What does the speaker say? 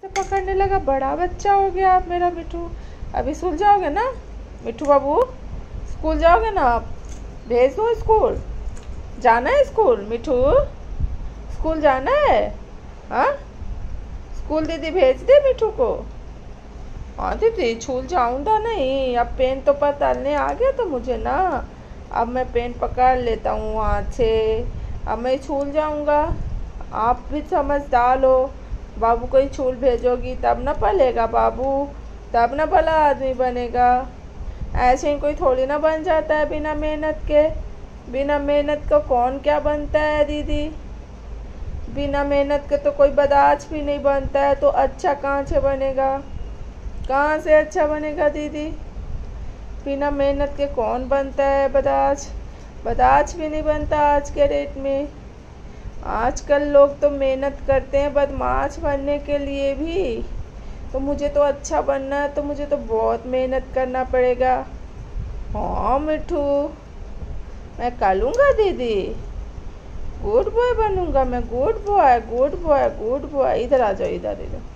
तो पकड़ने लगा, बड़ा बच्चा हो गया आप मेरा मिठू। अभी स्कूल जाओगे ना मिठू बाबू? स्कूल जाओगे ना आप? भेज दो स्कूल? जाना है स्कूल मिठू? स्कूल जाना है? हाँ, स्कूल दीदी भेज दे मिठू को? हाँ दीदी, स्कूल जाऊँगा नहीं, अब पेन तो पकड़ने आ गया तो मुझे ना, अब मैं पेन पकड़ लेता हूँ हाथ से, अब मैं स्कूल जाऊँगा। आप भी समझदार हो, बाबू को स्कूल भेजोगी तब ना पलेगा बाबू, तब ना भला आदमी बनेगा। ऐसे ही कोई थोड़ी ना बन जाता है बिना मेहनत के। बिना मेहनत का कौन क्या बनता है दीदी? बिना मेहनत के तो कोई बदाच भी नहीं बनता है, तो अच्छा कहाँ से बनेगा? कहाँ से अच्छा बनेगा दीदी? बिना मेहनत के कौन बनता है बदाच? बदाच भी नहीं बनता आज के डेट में। आजकल लोग तो मेहनत करते हैं बदमाश बनने के लिए भी। तो मुझे तो अच्छा बनना है तो मुझे तो बहुत मेहनत करना पड़ेगा। हाँ मिठू, मैं कर लूँगा दीदी, गुड बॉय बनूंगा मैं, good boy good boy good boy. इधर आ जाओ, इधर इधर।